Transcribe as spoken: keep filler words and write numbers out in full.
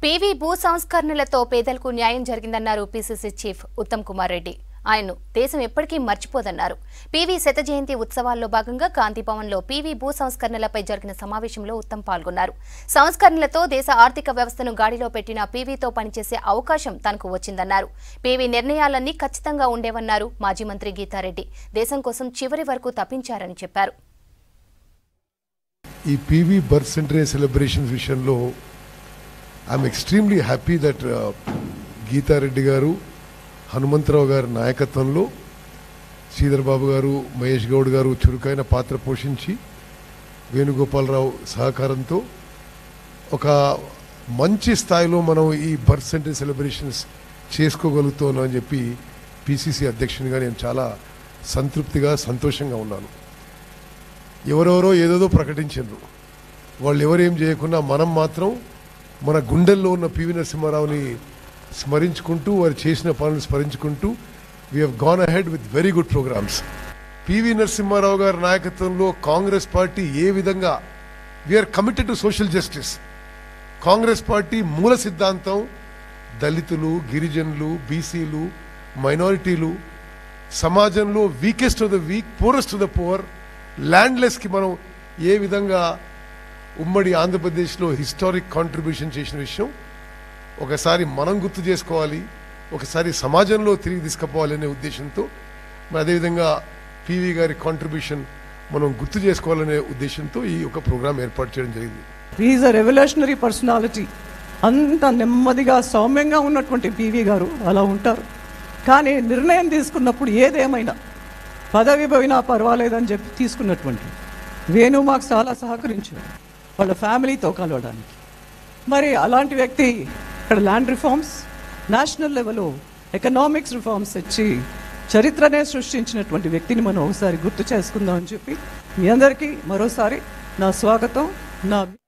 PV భూ సంస్కరణలతో పేదలకు న్యాయం జరిగిందన్నారు పీసీసీ చీఫ్ ఉత్తమ్ కుమార్ రెడ్డి. ఆయన్ను దేశం ఎప్పటికీ మర్చిపోదన్నారు. పీవీ శత జయంతి ఉత్సవాల్లో భాగంగా గాంధీ భవన్లో పీవీ భూ సంస్కరణలపై జరిగిన సమావేశంలో ఉత్తమ్ పాల్గొన్నారు. సంస్కరణలతో దేశ ఆర్థిక వ్యవస్థను గాడిలో పెట్టిన పీవీతో పనిచేసే అవకాశం తనకు వచ్చిందన్నారు. పీవీ నిర్ణయాలన్నీ ఖచ్చితంగా ఉండేవన్నారు మాజీ మంత్రి గీతారెడ్డి. దేశం కోసం చివరి వరకు తప్పించారని చెప్పారు. ఈ పీవీ బర్త్ సెంటరీ సెలబ్రేషన్స్ విషయంలో I'm extremely happy that Geetha Reddy గారు, హనుమంతరావు గారి నాయకత్వంలో శ్రీధర్ బాబు గారు, మహేష్ గౌడ్ గారు చురుకైన పాత్ర పోషించి వేణుగోపాలరావు సహకారంతో ఒక మంచి స్థాయిలో మనం ఈ బర్త్ సెంటరీ సెలబ్రేషన్స్ చేసుకోగలుగుతున్నాం అని చెప్పి పీసీసీ అధ్యక్షునిగా నేను చాలా సంతృప్తిగా సంతోషంగా ఉన్నాను. ఎవరెవరో ఏదేదో ప్రకటించారు. వాళ్ళు ఎవరేం చేయకుండా మనం మాత్రం మన గుండెల్లో ఉన్న పివి నరసింహారావుని స్మరించుకుంటూ వారు చేసిన పనులు స్మరించుకుంటూ we have gone ahead with very good programmes. PV Narasimha Rao గారి నాయకత్వంలో కాంగ్రెస్ పార్టీ ఏ విధంగా we are committed to social justice. Congress party మూల సిద్ధాంతం దళితులు, గిరిజనులు, బీసీలు, మైనారిటీలు, సమాజంలో weakest of the weak, poorest of the poor, ల్యాండ్లెస్కి మనం ఏ విధంగా ఉమ్మడి ఆంధ్రప్రదేశ్లో హిస్టారిక్ కాంట్రిబ్యూషన్ చేసిన విషయం ఒకసారి మనం గుర్తు చేసుకోవాలి, ఒకసారి సమాజంలో తిరిగి తీసుకుపోవాలనే ఉద్దేశంతో, మరి అదేవిధంగా పీవీ గారి కాంట్రిబ్యూషన్ మనం గుర్తు చేసుకోవాలనే ఉద్దేశంతో ఈ ఒక ప్రోగ్రాం ఏర్పాటు చేయడం జరిగింది. Is a revolutionary personality. అంత నెమ్మదిగా సౌమ్యంగా ఉన్నటువంటి పీవీ గారు అలా ఉంటారు. కానీ నిర్ణయం తీసుకున్నప్పుడు ఏదేమైనా పదవి పోయినా పర్వాలేదని చెప్పి తీసుకున్నటువంటి వేణు మాకు చాలా సహకరించారు వాళ్ళ ఫ్యామిలీతో కలవడానికి. మరి అలాంటి వ్యక్తి ఇక్కడ ల్యాండ్ రిఫార్మ్స్, నేషనల్ లెవెల్లో ఎకనామిక్స్ రిఫార్మ్స్ ఇచ్చి చరిత్రనే సృష్టించినటువంటి వ్యక్తిని మనం ఒకసారి గుర్తు చేసుకుందామని చెప్పి మీ అందరికీ మరోసారి నా స్వాగతం. నా